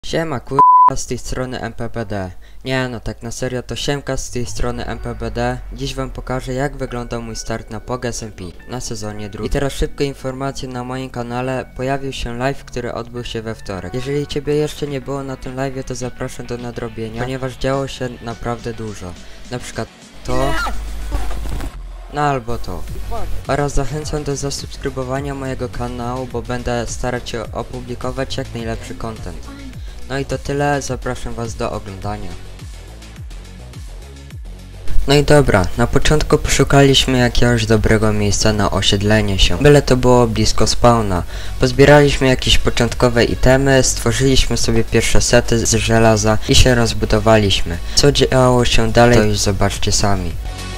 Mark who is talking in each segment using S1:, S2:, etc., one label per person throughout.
S1: Siema z tej strony MPBD. Nie no, tak na serio to siemka z tej strony MPBD. Dziś wam pokażę jak wyglądał mój start na POG SMP na sezonie drugim. I teraz szybkie informacje na moim kanale. Pojawił się live, który odbył się we wtorek. Jeżeli ciebie jeszcze nie było na tym live, to zapraszam do nadrobienia, ponieważ działo się naprawdę dużo. Na przykład to... No albo to. Oraz zachęcam do zasubskrybowania mojego kanału, bo będę starać się opublikować jak najlepszy content. No i to tyle, zapraszam was do oglądania. No i dobra, na początku poszukaliśmy jakiegoś dobrego miejsca na osiedlenie się. Byle to było blisko spawna. Pozbieraliśmy jakieś początkowe itemy, stworzyliśmy sobie pierwsze sety z żelaza i się rozbudowaliśmy. Co działo się dalej, to już zobaczcie sami.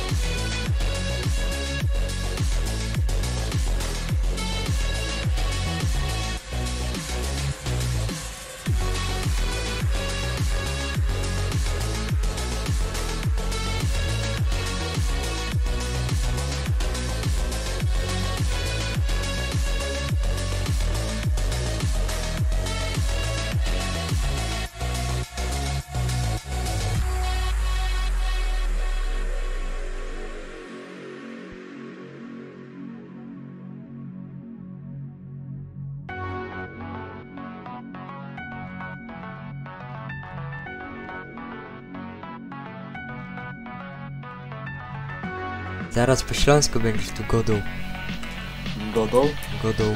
S1: Zaraz po śląsku będziesz tu godą.
S2: Godą?
S1: Godą.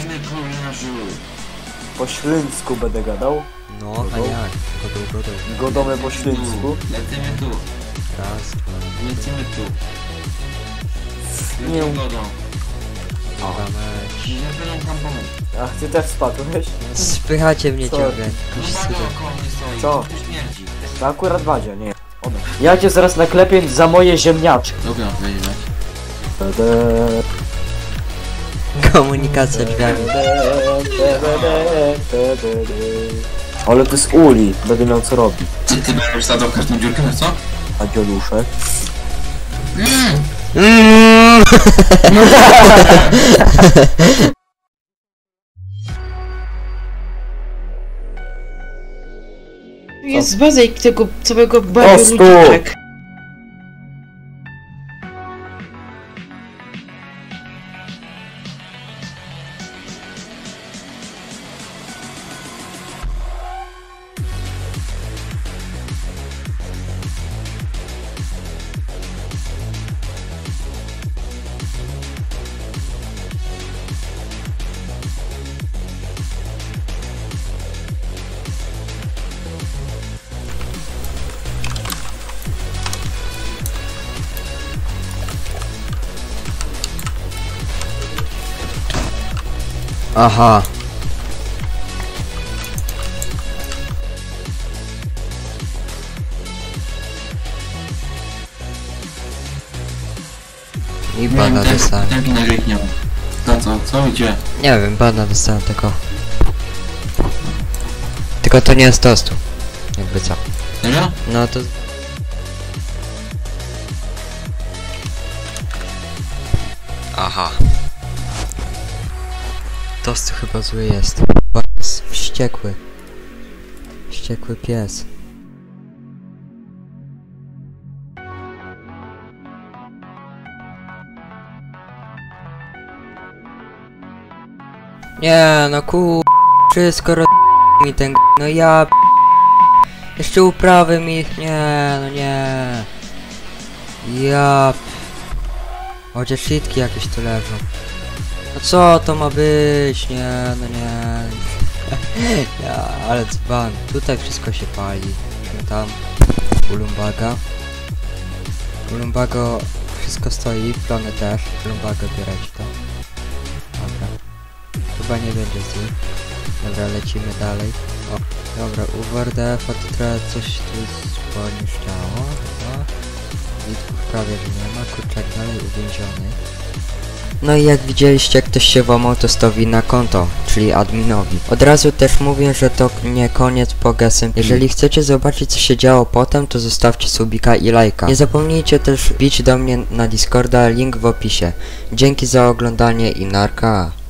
S2: Po śląsku będę gadał.
S1: No,
S2: godą?
S1: a jak? Godą.
S2: Godomy po śląsku.
S3: Lecimy tu.
S1: Raz,
S3: Lecimy tu.
S2: Nie.
S3: Godą.
S1: dwa,
S3: Nie będą tam pomóc.
S2: Ach, ty też spadłeś?
S1: spychacie mnie
S2: Co?
S1: ciągle.
S3: No
S1: Jakiś
S3: bardzo
S1: cudem.
S3: około mnie stoi.
S2: Co?
S3: Tu śmierdzi.
S2: To akurat Wadzia, nie. Ona. Ja cię zaraz naklepię za moje ziemniaczki.
S3: Dobra, wejdziemy.
S1: Komunikacja drzwiami.
S2: Ale to jest uli, będę miał co robić.
S3: Ty będziesz zadał każdą dziurkę, no co?
S2: A dzioluszek?
S4: Jest bazyk tego całego bawiu
S2: stu!
S4: ludziczek.
S1: Aha. I bana dostałem.
S3: Taki na grzech nie ma. To co? Co? Gdzie?
S1: Nie wiem, bana dostałem tylko. Tylko to nie jest tostu. Jakby co.
S3: Serio?
S1: No to... Aha. Tostu chyba zły jest. Jest wściekły. Wściekły pies. Nie no wszystko mi ten no ja jeszcze uprawy mi nie no nie ja chociaż shitki jakieś tu leżą. No co to ma być? Nie no nie ja, ale dzban. Tutaj wszystko się pali. Tam Ulumbago wszystko stoi, plony też. Ulumbago bierać to. Dobra. Chyba nie będzie z nim. Dobra, lecimy dalej. O, dobra, u WRDF-a to trochę coś tu poniszczało, chyba. Witków prawie, że nie ma, kurczak dalej uwięziony. No i jak widzieliście, ktoś się włamał testowi na konto, czyli adminowi. Od razu też mówię, że to nie koniec POG SMP. Jeżeli chcecie zobaczyć co się działo potem, to zostawcie subika i lajka. Nie zapomnijcie też bić do mnie na Discorda, link w opisie. Dzięki za oglądanie i narka.